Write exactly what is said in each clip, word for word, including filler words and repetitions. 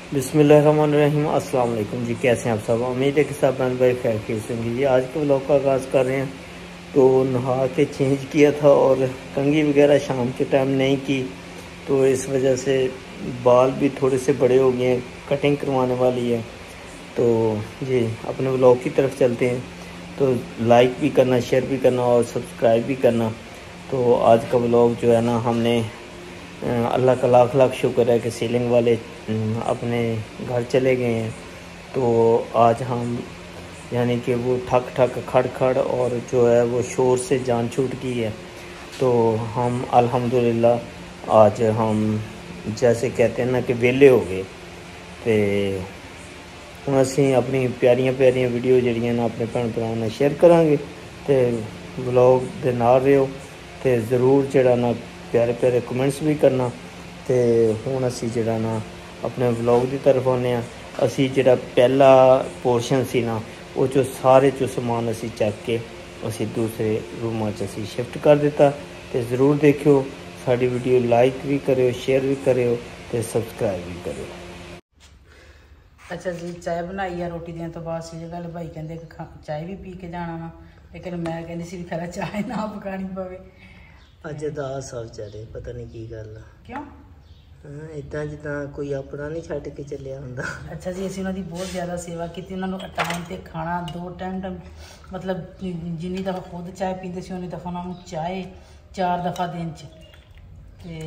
बिस्मिल्लाहिर्रहमानिर्रहीम। अस्सलाम वालेकुम जी, कैसे हैं आप सब? उम्मीद है कि सब बंद भाई खैर खैर से होंगे जी। आज के व्लॉग का आगाज़ कर रहे हैं। तो नहा के चेंज किया था और कंघी वगैरह शाम के टाइम नहीं की, तो इस वजह से बाल भी थोड़े से बड़े हो गए हैं, कटिंग करवाने वाली है। तो जी अपने व्लॉग की तरफ चलते हैं। तो लाइक भी करना, शेयर भी करना और सब्सक्राइब भी करना। तो आज का व्लॉग जो है ना, हमने अल्लाह का लाख लाख शुक्र है कि सीलिंग वाले अपने घर चले गए हैं। तो आज हम यानी कि वो ठक ठक खड़ खड़ और जो है वो शोर से जान छूट गई है। तो हम अल्हम्दुलिल्लाह आज हम जैसे कहते हैं ना कि वेले हो गए। तो ਹੁਣ ਅਸੀਂ ਆਪਣੀ ਪਿਆਰੀਆਂ ਪਿਆਰੀਆਂ ਵੀਡੀਓ ਜਿਹੜੀਆਂ ਨਾ ਆਪਣੇ ਭੈਣ ਭਰਾਵਾਂ ਨਾਲ ਸ਼ੇਅਰ ਕਰਾਂਗੇ। ਤੇ ਵਲੌਗ ਦੇ ਨਾਲ ਰਹੋ ਤੇ ਜ਼ਰੂਰ ਜਿਹੜਾ ਨਾ ਪਿਆਰੇ ਪਿਆਰੇ ਕਮੈਂਟਸ ਵੀ ਕਰਨਾ। ਤੇ ਹੁਣ ਅਸੀਂ ਜਿਹੜਾ ਨਾ ਆਪਣੇ ਵਲੌਗ ਦੀ ਤਰਫ ਆਉਂਦੇ ਹਾਂ। ਅਸੀਂ ਜਿਹੜਾ ਪਹਿਲਾ ਪੋਰਸ਼ਨ ਸੀ ਨਾ, ਉਹ 'ਚੋਂ ਸਾਰੇ 'ਚੋਂ ਸਮਾਨ ਅਸੀਂ ਚੱਕ ਕੇ ਅਸੀਂ ਦੂਸਰੇ ਰੂਮਾਂ 'ਚ ਅਸੀਂ ਸ਼ਿਫਟ ਕਰ ਦਿੱਤਾ। ਤੇ ਜ਼ਰੂਰ ਦੇਖਿਓ ਸਾਡੀ ਵੀਡੀਓ, ਲਾਈਕ ਵੀ ਕਰਿਓ, ਸ਼ੇਅਰ ਵੀ ਕਰਿਓ ਤੇ ਸਬਸਕ੍ਰਾइब भी करो। अच्छा जी, चाय बनाई है रोटी देने तो बाद सी गल भाई कहते कि चाय भी पी के जाना वा, लेकिन मैं कहती सी खरा चाय ना पकानी पवे। अज उदास आ बेचारे, पता नहीं की गल क्यों इदा जिदा कोई अपना नहीं छड्ड के चलिया हुंदा। अच्छा जी, असीं उन्हां दी बहुत ज़्यादा सेवा की, उन्होंने टाइम ते खाना दो टाइम टाइम मतलब जिन्नी दफ़ा खुद चाय पींदे सी उन्नी दफ़ा उन्होंने चाय चार दफ़ा दिन च। ते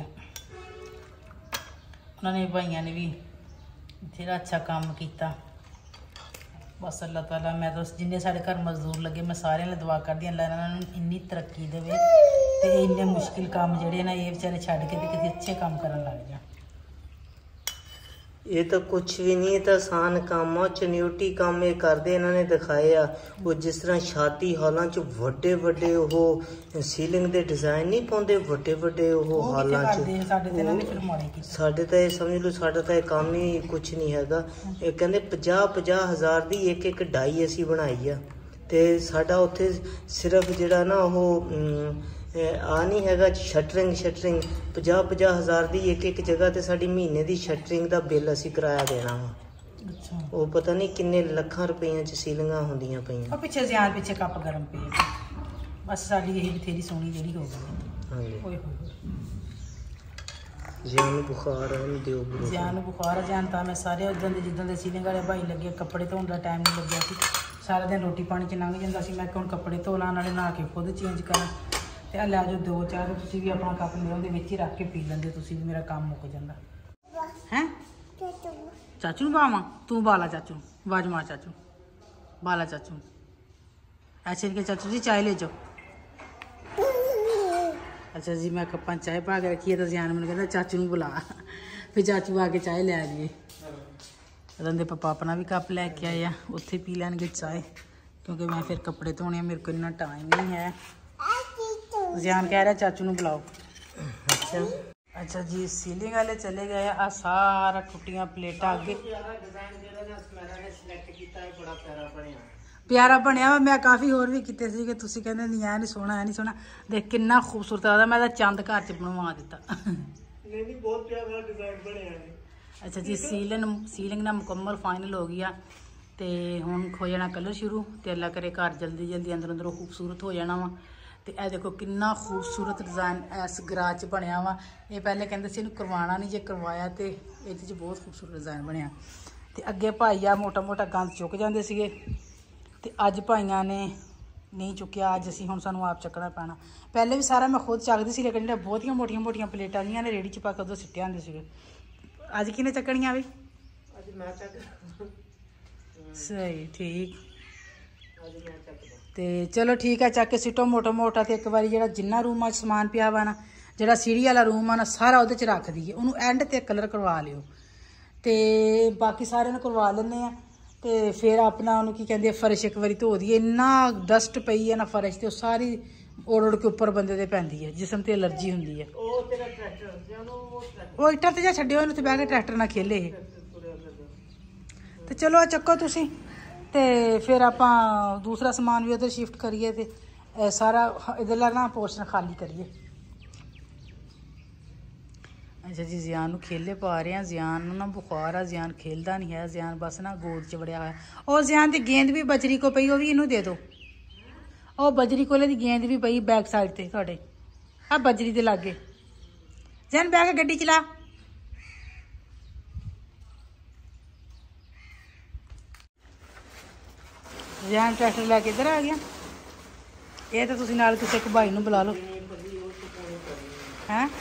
उन्होंने भाइयों ने भी बथेरा अच्छा काम किया। बस अल्लाह ताला, मैं तो जिन्ने साढ़े घर मजदूर लगे मैं सारे दुआ करदी अल्लाह इन्होंने इन्नी तरक्की देवे ते इन्ने मुश्किल काम जेहड़े ना ये बेचारे छड्ड के ते किसी अच्छे काम करन लग जाए। ये तो कुछ भी नहीं, ये तो आसान काम आ, चन्यूटी काम ये करते इन्होंने दिखाए आ। वो जिस तरह शादी हालों च वड्डे वड्डे वो सीलिंग के डिजाइन नहीं पाते, वड्डे वड्डे वो हालों च साढ़े तो ये समझ लो साढ़ा तो काम ही कुछ नहीं हैगा। ये कहते पचाह पचाह हज़ार की एक एक डाई असी बनाई आ। तो साडा उत्थे सिर्फ जिहड़ा ना वो आ नहीं हैगा शटरिंग शटरिंग पचाह पचाह हज़ार की एक एक जगह तो साड़ी महीने की शटरिंग का बिल असी किराया देना वा। अच्छा, वो पता नहीं किन्ने लखां रुपये च सीलिंगां होंदियां पईयां। पिछे ज़्यादा पिछे कप गर्म पे बस साड़ी यही बथेरी सोहनी जी हो गई। हाँ जी, जियान बुखार है दिओ जियान बुखार जानता मैं सारे उदन के जिदन के सीलिंग वाले भाई लगे कपड़े धोने का टाइम नहीं लग्या सी, सारा दिन रोटी पानी च लंघ जाता सी। मैं हुण कपड़े धो ला, नाले नहा के खुद चेंज करा ते लै जाओ दो चार तुसीं भी अपना कप मेरे उहदे विच ही रख के पी लैंदे, तुसीं भी मेरा काम मुक जांदा हैं। चाचू नूं बावां, तू बाला चाचू, आवाज मार चाचू, बाला चाचू। ऐसे के चाचू जी चाय ले जाओ। अच्छा जी, मैं कप्पां चाय पा के रखी है तो ज़ियान मैनूं कहंदा चाचू नूं बुला, फिर चाचू आके चाय लै आइए। रंदे पापा अपना भी कप लैके आए, उत्थे पी लैणगे चाय, क्योंकि मैं फिर कपड़े धोने, मेरे को इन्ना टाइम नहीं है। ज़ियान कह रहा चाचू नूं बुलाओ। अच्छा अच्छा जी, सीलिंग वाले चले गए। आ सारा टुटियां प्लेटां अगे प्यारा बनया। मैं काफ़ी होर भी किते सी कि तुसीं कहंदे नहीं ऐ नहीं सोहना, ऐ नहीं सोहना, देख किन्ना खूबसूरत लगदा। मैं तां चंद घर च बनवा दित्ता। नहीं नहीं, बहुत प्यारा डिजाइन बनया है। अच्छा जी, सीलिंग सीलिंग ना मुकम्मल फाइनल हो गई। तो हुण हो जाना कलर शुरू, तो अल्लाह करे घर जल्दी जल्दी अंदर अंदरों खूबसूरत हो जाना वा। तो यह देखो कितना खूबसूरत डिज़ाइन इस गराज बनया वा। ये पहले कहते से करवाना नहीं, जे करवाया तो ये बहुत खूबसूरत डिज़ाइन बनया। तो अगे भाई आ मोटा मोटा गंद चुक जाते थे, तो अज भाइयों ने नहीं चुकया, अज असी हुण सानूं आप चकना पैना। पहले भी सारा मैं खुद चकती सी, लेकिन जो बहुत मोटिया मोटिया प्लेटां जियां ने रेड़ी च पा के उधर सिट्टे आते थे। अज किने चकनियां भी? अज मैं चक। सही ठीक। तो चलो ठीक है, चक के सिटो मोटा मोटा। तो एक बार जो जिन्ना रूम समान पिया वा ना, जो सीढ़ी वाला रूम आ ना, सारा वो रख दीए, उन्होंने एंड ते कलर करवा लियो। तो बाकी सारे करवा लें। तो फिर अपना उन्होंने की कहते फर्श एक बार धो दिए, इन्ना डस्ट पई है ना फर्श, तो सारी उड़ उड़ के उपर बंदे पैंदी है, जिसम ते एलर्जी होंगी है। वो इट्टां ते जा छड्डियो, उत्थे बह के ट्रैक्टर ना खेले। तो चलो आ चक्को तुसीं, तो फिर आप दूसरा समान भी उधर शिफ्ट करिए, तो सारा इधरला ना पोर्शन खाली करिए। ਅੱਛਾ ਜੀ, ਜ਼ਿਆਨ ਨੂੰ ਖੇਲੇ ਪਾ ਰਹੇ ਆ। ਜ਼ਿਆਨ ਨੂੰ ਨਾ ਬੁਖਾਰ ਆ, ਜ਼ਿਆਨ ਖੇਲਦਾ ਨਹੀਂ ਹੈ। ਜ਼ਿਆਨ ਬਸ ਨਾ ਗੋਦ 'ਚ ਵੜਿਆ ਹੋਇਆ। ਉਹ ਜ਼ਿਆਨ ਦੀ ਗੇਂਦ ਵੀ ਬਜਰੀ ਕੋ ਪਈ, ਉਹ ਵੀ ਇਹਨੂੰ ਦੇ ਦਿਓ। ਉਹ ਬਜਰੀ ਕੋਲੇ ਦੀ ਗੇਂਦ ਵੀ ਪਈ ਬੈਕ ਸਾਈਡ ਤੇ ਤੁਹਾਡੇ, ਆ ਬਜਰੀ ਦੇ ਲਾਗੇ। ਜ਼ਿਆਨ ਬਹਿ ਕੇ ਗੱਡੀ ਚਲਾ। ਜ਼ਿਆਨ ਟਰੈਕਟਰ ਲੈ ਕੇ ਇੱਧਰ ਆ ਗਿਆ। ਇਹ ਤਾਂ ਤੁਸੀਂ ਨਾਲ ਕਿਸੇ ਇੱਕ ਭਾਈ ਨੂੰ ਬੁਲਾ ਲਓ। ਹੈਂ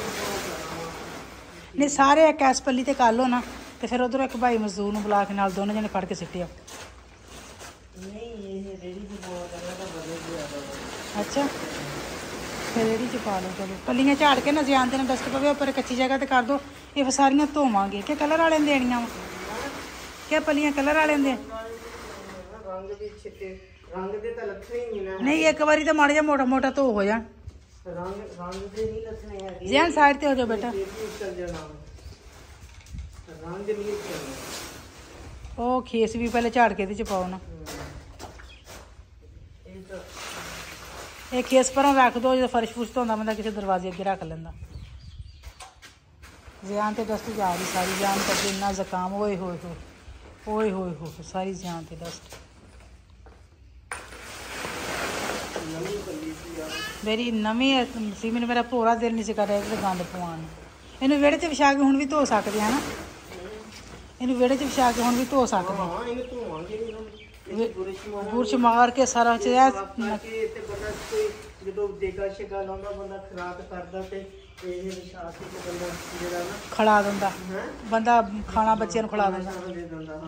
नहीं सारे एक ऐस पल्ली ते कर लो ना, तो फिर उधर एक भाई मजदूर ਨੂੰ ਬੁਲਾ ਕੇ ਨਾਲ ਦੋਨੋਂ ਜਣੇ ਫੜ ਕੇ ਸਿੱਟਿਆ। नहीं ये रेडी से पा करना अच्छा फिर रेडी च पा लो। चलो पल्लियां झाड़ के ना जियान देना डस्ट पवे उपर कच्ची जगह ते कर दो। ये फिर सारियां धोवांगे कि कलर वाले देनियां क्या पल्लियां कलर वाले दे रंग भी छिटे रंग दे तो लक्षण ही नहीं ना। नहीं एक बारी तो माड़ा जा मोटा मोटा धो हो जान। रंग रंग दे नहीं लक्षण है। जियान साइड ते हो जाओ बेटा। चल जाना रंग नहीं चलना। ओ खेस भी पहले झाड़ के च पाओ ना। ये खेस पर रख दो, जो फर्श फुर्श धोंदा बंदा किसी दरवाजे अगे रख लेंदा। जियान ते डस्ट जा रही सारी। जान करके इन्ना जकाम होए होए हो ओए होए हो सारी जियान ते डस्ट। मेरी नवी सी मैंने मेरा पूरा दिल नहीं कर रहा गंद पवान। इनू विहड़े च विछा के हुण भी धो सकते हैं ना। इनू विहड़े च विछा के हुण भी धो सकते हैं। बुरश मार के सारा खड़ा दिंदा बंदा खाना बच्चे नूं खिला दिंदा।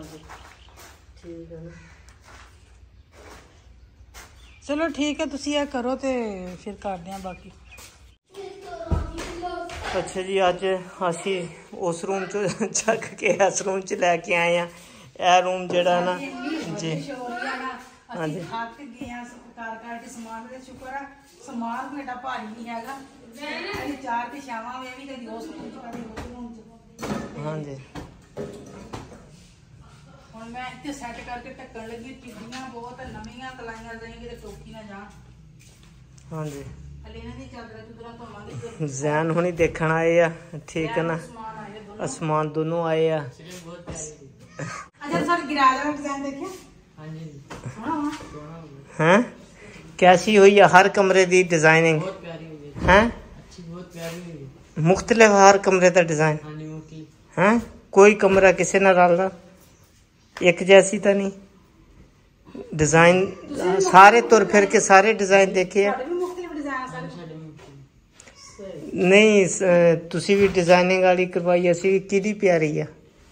चलो ठीक है तुसी ये करो तो फिर करते हैं बाकी। अच्छा जी अज असी उस रूम चो चक के इस रूम च लैके आए हैं। यह रूम जड़ा ना जी हाँ जी हाँ जी मैं इतने सेट करके ढक्कन लगी। टिड्डियां बहुत नवीं कलाइयां रहेंगे तो टोकी ना जा। हाँ जी जैन हुणी देखण आए आ। ठीक है ना आसमान दोनों आए आ। हैं कैसी हुई है हर कमरे दी डिजाइनिंग हैं मुख्तलिफ हर कमरे का डिजाइन हैं कोई कमरा किसी ना रलदा एक जैसी तो नहीं डिजाइन सारे तुर फिर के सारे डिजाइन देखे है। नहीं तुसी भी डिजाइनिंग वाली करवाई असी किहदी प्यारी है।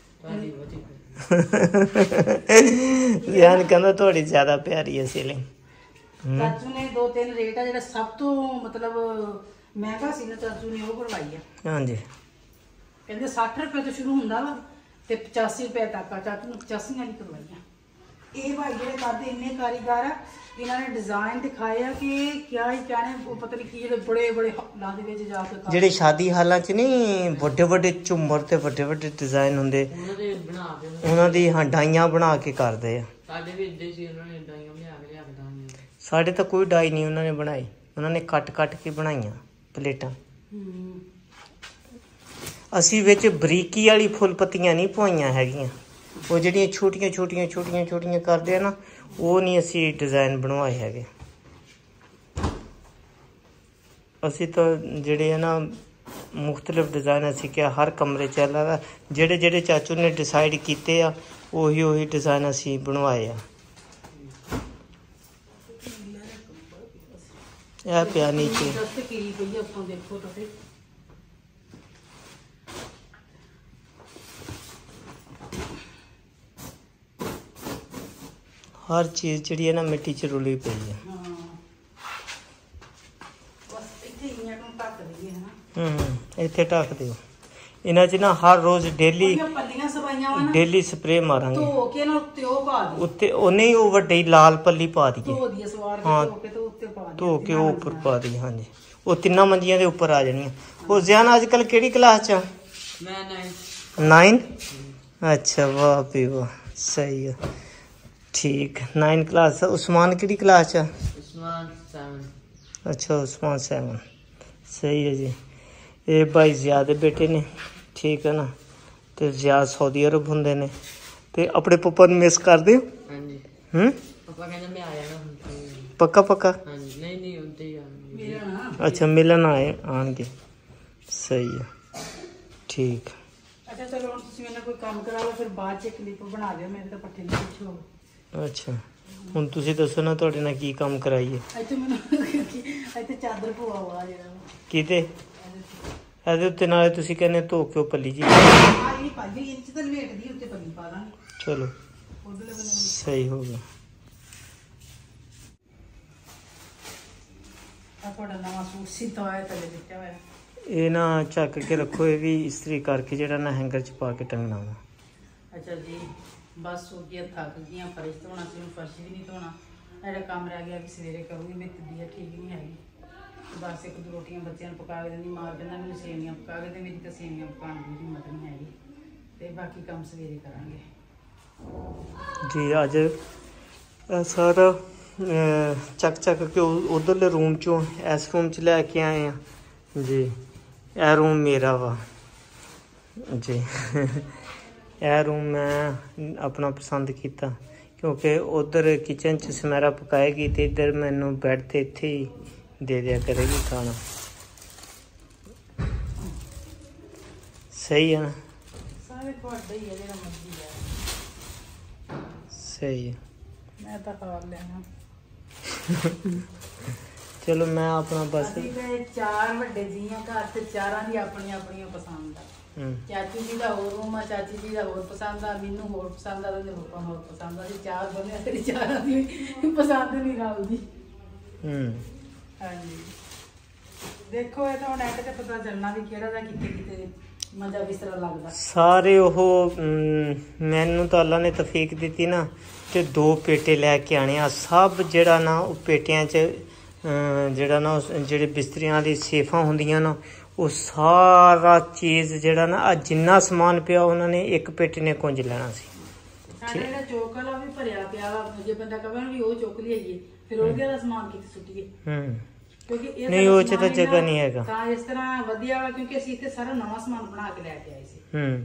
ध्यान कहंदा थोड़ी ज्यादा प्यारी है सीलिंग। चाचू ने दो तीन रेट है जेड़ा सब तो मतलब महंगा सी ना चाचू ने वो करवाई है। हां जी कहंदे साठ रुपए तो शुरू हुंदा वा ते पचासी रुपए तक चाचू ने पचासी वाली करवाई है। ये भाई जेडे करदे इन्ने कारीगर आ इन्होंने डिजाइन दिखाए कि क्या ही कहने वो पता नहीं की जेडे बड़े बड़े हालां दे विच जाके जेडे शादी हालां च नहीं बड़े बड़े झुंमर ते बड़े बड़े डिजाइन हुंदे उन्हां दी हां डाइयां बना के करदे आ। साडे भी इद्दां सी उन्होंने डाइयां बना के लिया के दांगे। साडे तो कोई डाई नहीं उन्होंने बनाई उन्होंने कट कट के बनाईयां प्लेटां। असी विच बरीकी वाली फुल पत्तियां नहीं पवाइयां हैगियां वो ਜਿਹੜੀਆਂ छोटियां छोटियां छोटियां छोटियां करदे आ ना वो नहीं असी डिजाइन बनवाए हैगे। असी तो ਜਿਹੜੇ ना मुख्तलिफ डिजाइन असी क्या हर कमरे च अलग ਜਿਹੜੇ ਜਿਹੜੇ चाचू ने डिसाइड कीते आ ਉਹੀ ਉਹੀ डिजाइन असी बनवाए आ। ਇਹ ਪਿਆ ਨੀਚੇ हर चीज जी है ना मिट्टी च रुली पई है। इत्थे ढक दिओ इन्हां च ना हर रोज डेली डेली स्प्रे मारांगे उत्ते ओ नहीं ओ वड्डी लाल पल्ली पा दईए हाँ धो के ओ उपर पा दी। हाँ जी वो तिन्ना मंजियां दे उपर आ जानियां। ओ ज़ियान अजकल केड़ी क्लास च मैं नाइन अच्छा वाह भी वाह सही है ठीक नाइन क्लास। उस्मान किहड़ी क्लास च उस्मान सेवन अच्छा उस्मान सेवन सही है जी। ये भाई जियाद दे बेटे ने, ठीक है ना। तो जियाद सऊदी अरब होंगे ने। तो अपने पप्पा ने मिस कर दे। हम्म पक्का पक्का। अच्छा मिलन आए आएंगे, सही है, ठीक। अच्छा चलो हुण तुसीं मेरे नाल कोई काम करा लो, फिर बाद च क्लिप बना लियो, मेरे तो पट्ठे नहीं पिछो। अच्छा हुण तुसीं दसो ना तुहाडे नाल की काम कराइए। ਇੱਥੇ ਮੈਨੂੰ ਇੱਥੇ ਚਾਦਰ ਪਵਾ ਵਾ ਜਿਹੜਾ ਕਿਤੇ ਇਹਦੇ ਉੱਤੇ ਨਾਲੇ ਤੁਸੀਂ ਕਹਿੰਦੇ ਧੋ ਕੇ ਪੱਲੀ ਜੀ। ਆ ਇਹ ਭਾਜੀ ਇੰਚ ਤੇ ਲਵੇਟ ਦੀ ਉੱਤੇ ਪੱਲੀ ਪਾ ਦਾਂਗੇ। ਚਲੋ ਉਧਰਲੇ ਬੰਨੇ ਸਹੀ ਹੋ ਗਿਆ। ਆ ਤੁਹਾਡਾ ਨਵਾਂ ਸੂਟ ਸੀਤਾ ਹੋਇਆ ਤਲੇ ਦਿੱਤਾ ਹੋਇਆ। ਇਹ ਨਾ ਚੱਕ ਕੇ ਰੱਖੋ, ਇਹ ਵੀ ਇਸਤਰੀ ਕਰਕੇ ਜਿਹੜਾ ਨਾ ਹੈਂਗਰ 'ਚ ਪਾ ਕੇ ਟੰਗਣਾ ਵਾ। ਅੱਛਾ ਜੀ बस हो गया, थक गई, फर्श धोना से फर्श भी नहीं धोना, मेरा काम रह गया कि सवेरे करूँगी। मेरी तबीयत ठीक नहीं हैगी, बस एक दो रोटियां बच्चों पका के देनी, मार कहना मैंने सेवियां पका के दे, मेरी तो सेवियां पकाने की हिम्मत नहीं हैगी, तो बाकी काम सवेरे करांगे जी। अज सारा चक चक के उधरले रूम चों इस रूम च लैके आए हैं जी। यह रूम मेरा वा जी। यह रूम मैं अपना पसंद किया क्योंकि उधर किचन च समैरा पकाएगी तो इधर मैनू बैड ते इत्थे ही दे दिया करेगी खाना। सही है ना? सही है। मैं तो खा लेना। चलो मैं अपना बस चार वड्डे जी घर ते चारां दी अपनी अपनी पसंद आ। चाची जी का होर रूम आ, चाची जी का होर पसंद आ, मैनू होर पसंद आ, ते पापा होर पसंद आ। चार बने तेरी चारां दी पसंद नहीं रलदी। हाँ जी देखो ये तो नैट ते पता चलना भी केड़ा दा किते किते मजा बिस्तरा लगदा। सारे ओह मैनू तो अल्लाह ने तौफीक दी ना ते दो पेटे लैके आने आ। सब जेड़ा ना पेटियां च जेड़ा ना जेड़े बिस्तरियां दी सेफां होंदियां ना वो सारा चीज़ जेड़ा ना जिन्ना समान पिया उन्होंने एक पेटी ने कुंज लेना सी। साडे चौक वाला भी भरिया पिया वा, जे बंदा कहे भी ओ चुक लियाइए फिर ओदे दा समान किते सुट्टिए। हम्म क्योंकि ये नहीं वो च तो जगह नहीं हैगा। हां इस तरह वधिया वा क्योंकि ਅਸੀਂ ਇੱਥੇ ਸਾਰਾ ਨਵਾਂ ਸਮਾਨ ਬਣਾ ਕੇ ਲੈ ਕੇ ਆਏ ਸੀ। ਹੂੰ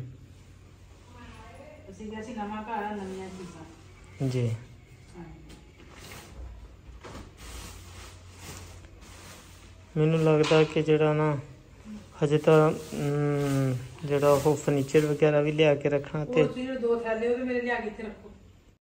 ਅਸੀਂ ਅਸੀਂ ਨਵਾਂ ਘਰ ਨਵੀਆਂ ਚੀਜ਼ਾਂ ਜੀ। ਮੈਨੂੰ ਲੱਗਦਾ ਕਿ ਜਿਹੜਾ ਨਾ ਹਜੇ ਤਾਂ ਜਿਹੜਾ ਉਹ ਫਰਨੀਚਰ ਵਗੈਰਾ ਵੀ ਲਿਆ ਕੇ ਰੱਖਣਾ ਤੇ ਉਹ ਦੋ ਥੈਲੇ ਉਹਦੇ ਮੇਰੇ ਲਿਆ ਕੇ ਇੱਥੇ ਰੱਖੋ।